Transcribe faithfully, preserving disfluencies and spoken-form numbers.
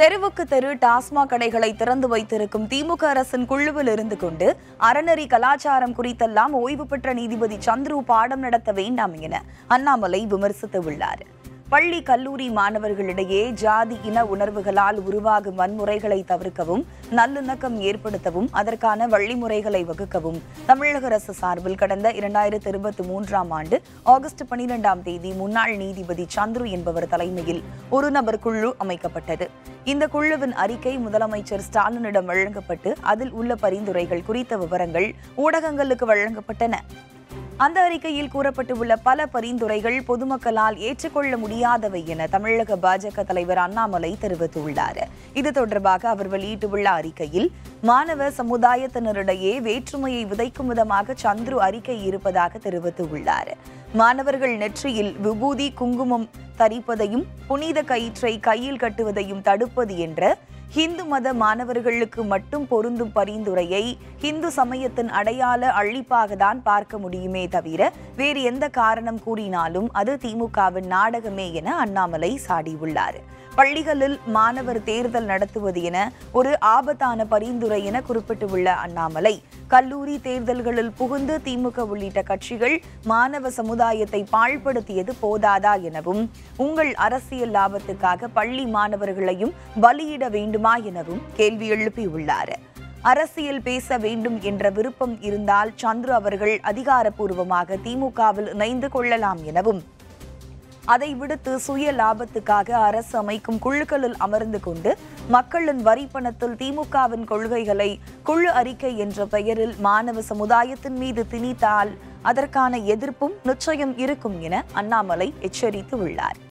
தெருவுக்கு தெரு டாஸ்மாக் கடைகளை திறந்து வைத்திருக்கும் திமுக அரசின் குழுவில் இருந்து கொண்டு அறநெறி கலாச்சாரம் குறித்தெல்லாம் ஓய்வு பெற்ற நீதிபதி சந்துரு பாடம் நடத்த வேண்டாம் என அண்ணாமலை விமர்சித்துள்ளார். பள்ளி கல்லூரி மாணவர்களிடையே ஜாதி இன உணர்வுகளால் உருவாகும் வன்முறைகளை தவிர்க்கவும் நல்லிணக்கம் ஏற்படுத்தவும் அதற்கான வழிமுறைகளை வகுக்கவும் தமிழக அரசு சார்பில் கடந்த இரண்டாயிரத்தி இருபத்தி மூன்றாம் ஆண்டு ஆகஸ்ட் பனிரெண்டாம் தேதி முன்னாள் நீதிபதி சந்துரு என்பவர் தலைமையில் ஒரு நபர் குழு அமைக்கப்பட்டது. இந்த குழுவின் அறிக்கை முதலமைச்சர் ஸ்டாலினிடம் வழங்கப்பட்டு அதில் உள்ள பரிந்துரைகள் குறித்த விவரங்கள் ஊடகங்களுக்கு வழங்கப்பட்டன. அந்த அறிக்கையில் கூறப்பட்டுள்ள பல பரிந்துரைகள் பொதுமக்களால் ஏற்றுக்கொள்ள முடியாதவை என தமிழக பாஜக தலைவர் அண்ணாமலை தெரிவித்துள்ளார். இது தொடர்பாக அவர் வெளியிட்டுள்ள அறிக்கையில் மாணவ சமுதாயத்தினரிடையே வேற்றுமையை விதைக்கும் விதமாக சந்துரு அறிக்கை இருப்பதாக தெரிவித்துள்ளார். மாணவர்கள் நெற்றியில் விபூதி குங்குமம் தரிப்பதையும் புனித கயிற்றை கையில் கட்டுவதையும் தடுப்பது என்ற ஹிந்து மத மாணவர்களுக்கு மட்டும் பொருந்தும் பரிந்துரையை ஹிந்து சமயத்தின் அடையாள அழிப்பாக தான் பார்க்க முடியுமே தவிர வேறு எந்த காரணம் கூறினாலும் அது திமுகவின் நாடகமே என அண்ணாமலை சாடியுள்ளார். பள்ளிகளில் மாணவர் தேர்தல் நடத்துவது என ஒரு ஆபத்தான பரிந்துரை என குறிப்பிட்டுள்ள அண்ணாமலை கல்லூரி தேர்தல்களில் புகுந்து திமுக உள்ளிட்ட கட்சிகள் மாணவ சமுதாயத்தை பாழ்படுத்தியது போதாதா எனவும் உங்கள் அரசியல் லாபத்துக்காக பள்ளி மாணவர்களையும் பலியிட வேண்டுமா எனவும் கேள்வி எழுப்பியுள்ளார். அரசியல் பேச வேண்டும் என்ற விருப்பம் இருந்தால் சந்துரு அவர்கள் அதிகாரப்பூர்வமாக திமுகவில் இணைந்து கொள்ளலாம் எனவும் அதை விடுத்து சுய லாபத்துக்காக அரசு அமைக்கும் குழுக்களில் அமர்ந்து கொண்டு மக்களின் வரி பணத்தில் திமுகவின் கொள்கைகளை குழு அறிக்கை என்ற பெயரில் மாணவ சமுதாயத்தின் மீது திணித்தால் அதற்கான எதிர்ப்பும் நிச்சயம் இருக்கும் என அண்ணாமலை எச்சரித்து உள்ளார்.